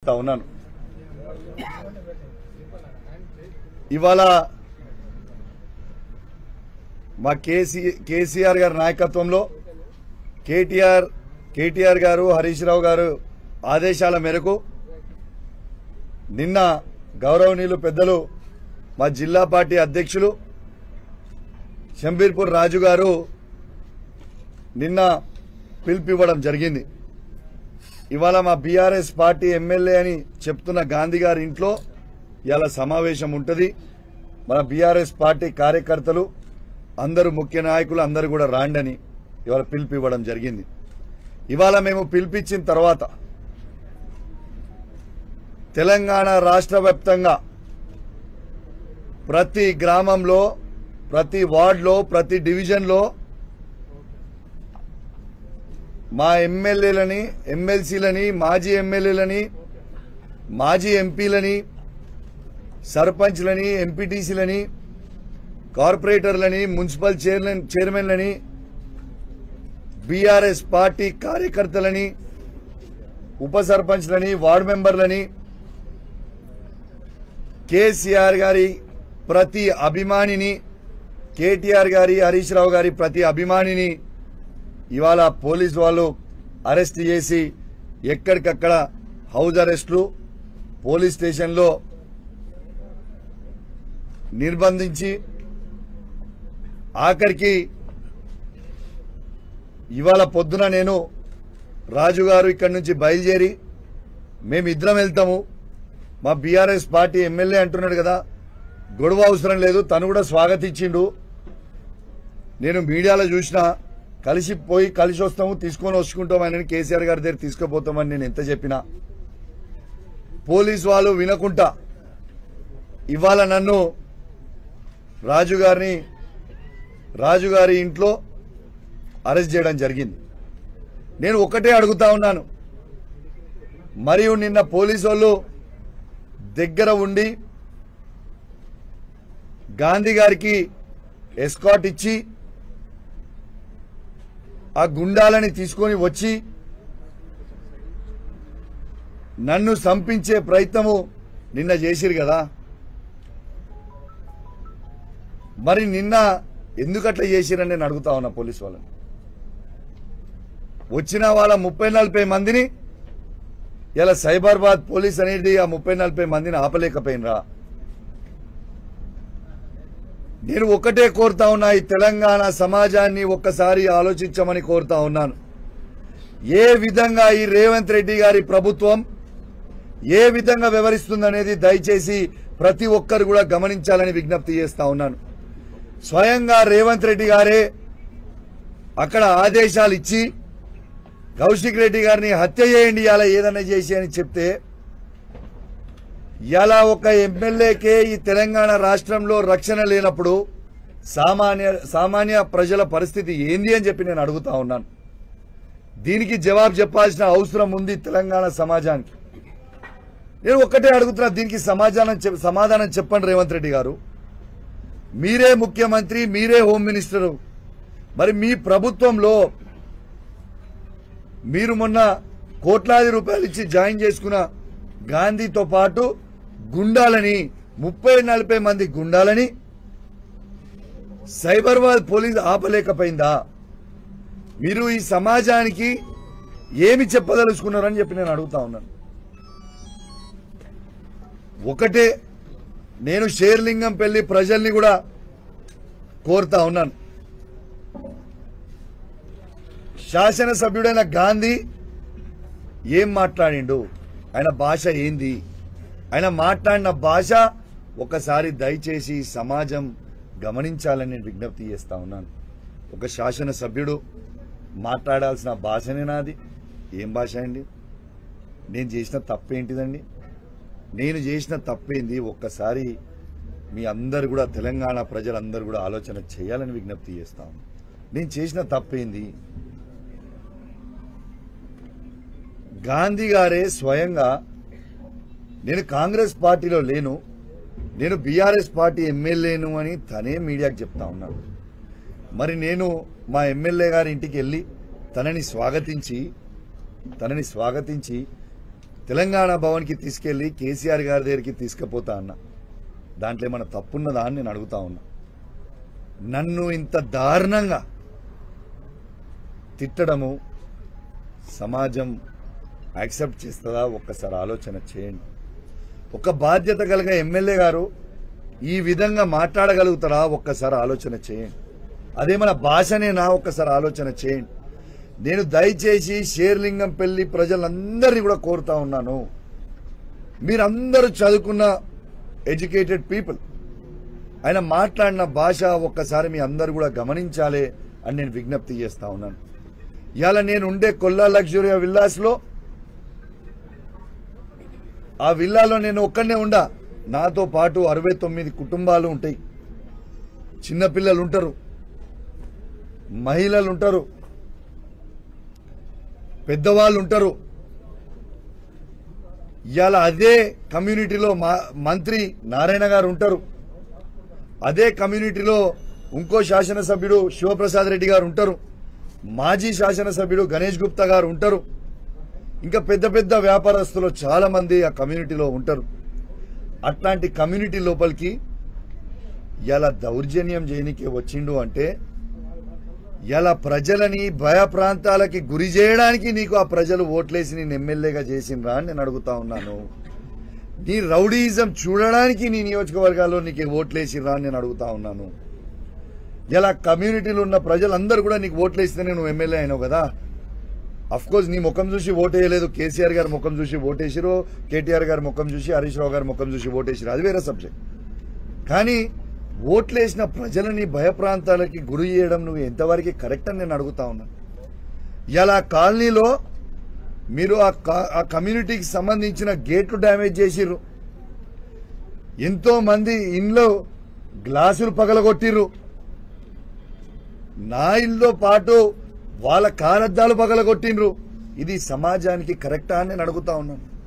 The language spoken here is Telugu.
చెప్తా ఉన్నాను. ఇవాళ మా కేసీఆర్ గారి నాయకత్వంలో కేటీఆర్ గారు హరీష్ రావు గారు ఆదేశాల మేరకు నిన్న గౌరవనీయులు పెద్దలు మా జిల్లా పార్టీ అధ్యక్షులు షంబీర్పూర్ రాజు గారు నిన్న పిలుపివ్వడం జరిగింది. ఇవాళ మా బీఆర్ఎస్ పార్టీ ఎమ్మెల్యే అని చెప్తున్న గాంధీ గారి ఇంట్లో ఇవాళ సమావేశం ఉంటుంది. మన బీఆర్ఎస్ పార్టీ కార్యకర్తలు అందరూ ముఖ్య నాయకులు అందరూ కూడా రాండని ఇవాళ పిలుపివ్వడం జరిగింది. ఇవాళ మేము పిలిపించిన తర్వాత తెలంగాణ రాష్ట్ర వ్యాప్తంగా ప్రతి గ్రామంలో, ప్రతి వార్డులో, ప్రతి డివిజన్లో మా ఎమ్మెల్యేలని, ఎమ్మెల్సీలని, మాజీ ఎమ్మెల్యేలని, మాజీ ఎంపీలని, సర్పంచ్లని, ఎంపీటీసీలని, కార్పొరేటర్లని, మున్సిపల్ చైర్మన్లని, బీఆర్ఎస్ పార్టీ కార్యకర్తలని, ఉప సర్పంచ్లని, వార్డు మెంబర్లని, కేసీఆర్ గారి ప్రతి అభిమానిని, కేటీఆర్ గారి, హరీష్ రావు గారి ప్రతి అభిమానిని ఇవాళ పోలీసు వాళ్ళు అరెస్ట్ చేసి ఎక్కడికక్కడ హౌస్ అరెస్టులు, పోలీస్ స్టేషన్లో నిర్బంధించి ఆఖరికి ఇవాళ పొద్దున నేను రాజు గారు ఇక్కడి నుంచి బయలుదేరి మేమిద్దరం వెళ్తాము, మా బీఆర్ఎస్ పార్టీ ఎమ్మెల్యే అంటున్నాడు కదా, గొడవ అవసరం లేదు, తను కూడా స్వాగతించిండు. నేను మీడియాలో చూసినా కలిసి వస్తాము, తీసుకొని వచ్చుకుంటాం ఆయన కేసీఆర్ గారి దగ్గర తీసుకుపోతామని నేను ఎంత చెప్పినా పోలీసు వాళ్ళు వినకుండా ఇవాళ నన్ను రాజుగారి ఇంట్లో అరెస్ట్ చేయడం జరిగింది. నేను ఒకటే అడుగుతా ఉన్నాను, మరియు నిన్న పోలీసు వాళ్ళు దగ్గర ఉండి గాంధీ గారికి ఎస్కాట్ ఇచ్చి ఆ గుండాలని తీసుకొని వచ్చి నన్ను సంపించే ప్రయత్నము నిన్న చేసిరు కదా, మరి నిన్న ఎందుకట్లా చేసిరని నేను అడుగుతా ఉన్నా పోలీసు వాళ్ళని. వచ్చిన వాళ్ళ 30-40 మందిని ఇలా సైబరాబాద్ పోలీస్ అనేది ఆ 30-40 మందిని ఆపలేకపోయినరా? నేను ఒకటే కోరుతా ఉన్నా, ఈ తెలంగాణ సమాజాన్ని ఒక్కసారి ఆలోచించమని కోరుతా ఉన్నాను. ఏ విధంగా ఈ రేవంత్ రెడ్డి గారి ప్రభుత్వం ఏ విధంగా వ్యవహరిస్తుందనేది దయచేసి ప్రతి ఒక్కరు కూడా గమనించాలని విజ్ఞప్తి చేస్తా ఉన్నాను. స్వయంగా రేవంత్ రెడ్డి గారే అక్కడ ఆదేశాలు ఇచ్చి కౌశిక్ రెడ్డి గారిని హత్య చేయండి, ఇలా ఏదన్నా చేసి అని చెప్తే ఇలా ఒక ఎమ్మెల్యేకే ఈ తెలంగాణ రాష్ట్రంలో రక్షణ లేనప్పుడు సామాన్య ప్రజల పరిస్థితి ఏంది అని చెప్పి నేను అడుగుతా ఉన్నాను. దీనికి జవాబు చెప్పాల్సిన అవసరం ఉంది తెలంగాణ సమాజానికి. నేను ఒక్కటే అడుగుతున్నా, దీనికి సమాధానం చెప్పండి రేవంత్ రెడ్డి గారు. మీరే ముఖ్యమంత్రి, మీరే హోమ్ మినిస్టరు, మరి మీ ప్రభుత్వంలో మీరు మొన్న కోట్లాది రూపాయలు ఇచ్చి జాయిన్ చేసుకున్న గాంధీతో పాటు గుండాలని 30-40 మంది గుండాలని సైబరాబాద్ పోలీస్ ఆపలేకపోయిందా? మీరు ఈ సమాజానికి ఏమి చెప్పదలుచుకున్నారని చెప్పి నేను అడుగుతా ఉన్నాను. ఒకటే నేను షేర్లింగంపల్లి ప్రజల్ని కూడా కోరుతా ఉన్నాను, శాసనసభ్యుడైన గాంధీ ఏం మాట్లాడిండు, ఆయన భాష ఏంది, ఆయన మాట్లాడిన భాష ఒకసారి దయచేసి సమాజం గమనించాలని నేను విజ్ఞప్తి చేస్తా ఉన్నాను. ఒక శాసనసభ్యుడు మాట్లాడాల్సిన భాషనే నాది. ఏం భాష అండి? నేను చేసిన తప్పేంటిదండి? నేను చేసిన తప్పేంది? ఒక్కసారి మీ అందరు కూడా తెలంగాణ ప్రజలందరూ కూడా ఆలోచన చేయాలని విజ్ఞప్తి చేస్తాం. నేను చేసిన తప్పేంది? గాంధీ గారే స్వయంగా నేను కాంగ్రెస్ పార్టీలో లేను, నేను బీఆర్ఎస్ పార్టీ ఎమ్మెల్యేను అని తనే మీడియాకు చెప్తా ఉన్నాడు. మరి నేను మా ఎమ్మెల్యే గారి ఇంటికి వెళ్ళి తనని స్వాగతించి తెలంగాణ భవన్కి తీసుకెళ్లి కేసీఆర్ గారి దగ్గరికి తీసుకుపోతా అన్న. దాంట్లో ఏమైనా తప్పున్నదా అని నేను అడుగుతా ఉన్నా. నన్ను ఇంత దారుణంగా తిట్టడము సమాజం యాక్సెప్ట్ చేస్తుందా? ఒక్కసారి ఆలోచన చేయండి. ఒక బాధ్యత కలిగిన ఎమ్మెల్యే గారు ఈ విధంగా మాట్లాడగలుగుతారా? ఒక్కసారి ఆలోచన చేయండి. అదే మన భాషనేనా? ఒక్కసారి ఆలోచన చేయండి. నేను దయచేసి షేర్లింగంపల్లి ప్రజలందరినీ కూడా కోరుతా ఉన్నాను, మీరందరూ చదువుకున్న ఎడ్యుకేటెడ్ పీపుల్, ఆయన మాట్లాడిన భాష ఒక్కసారి మీ అందరు కూడా గమనించాలి అని నేను విజ్ఞప్తి చేస్తా ఉన్నాను. ఇవాళ నేను ఉండే కొల్లా లగ్జరీ విల్లాస్లో, ఆ విల్లాలో నేను ఒక్కడనే ఉండా. నాతో పాటు 69 కుటుంబాలు ఉంటాయి. చిన్నపిల్లలు ఉంటారు, మహిళలు ఉంటారు, పెద్దవాళ్ళు ఉంటారు. ఇవాళ అదే కమ్యూనిటీలో మంత్రి నారాయణ గారు ఉంటారు. అదే కమ్యూనిటీలో ఇంకో శాసనసభ్యుడు శివప్రసాద్ రెడ్డి గారు ఉంటారు. మాజీ శాసనసభ్యుడు గణేష్ గుప్తా గారు ఉంటారు. ఇంకా పెద్ద పెద్ద వ్యాపారస్తులు చాలా మంది ఆ కమ్యూనిటీలో ఉంటారు. అట్లాంటి కమ్యూనిటీ లోపలికి ఇలా దౌర్జన్యం చేయనికి వచ్చిండు అంటే, ఇలా ప్రజలని భయ ప్రాంతాలకి గురి చేయడానికి నీకు ఆ ప్రజలు ఓట్లేసి నేను ఎమ్మెల్యేగా చేసిండ్రా అని నేను అడుగుతా ఉన్నాను. నీ రౌడీయిజం చూడడానికి నీ నియోజకవర్గాల్లో నీకు ఓట్లేసిర్రా అని నేను అడుగుతా ఉన్నాను. ఇలా కమ్యూనిటీలో ఉన్న ప్రజలందరూ కూడా నీకు ఓట్లేస్తేనే నువ్వు ఎమ్మెల్యే అయినావు కదా. అఫ్కోర్స్ నీ ముఖం చూసి ఓటేయలేదు, కేసీఆర్ గారి ముఖం చూసి ఓటేసిరు, కేటీఆర్ గారి ముఖం చూసి, హరీష్ రావు గారి ముఖం చూసి ఓటేసిరు, అది వేరే సబ్జెక్ట్. కానీ ఓట్లేసిన ప్రజలని భయప్రాంతాలకి గురి చేయడం నువ్వు ఎంతవరకు కరెక్ట్ అని నేను అడుగుతా ఉన్నాను. ఇలా కాలనీలో మీరు ఆ కమ్యూనిటీకి సంబంధించిన గేట్లు డ్యామేజ్ చేసిర్రు, ఎంతో మంది ఇంట్లో గ్లాసులు పగలగొట్టిర్రు, నా ఇల్లుతో పాటు వాళ్ళ కారద్దాలు పగలగొట్టిండ్రు. ఇది సమాజానికి కరెక్టా అని నేను అడుగుతా ఉన్నాను.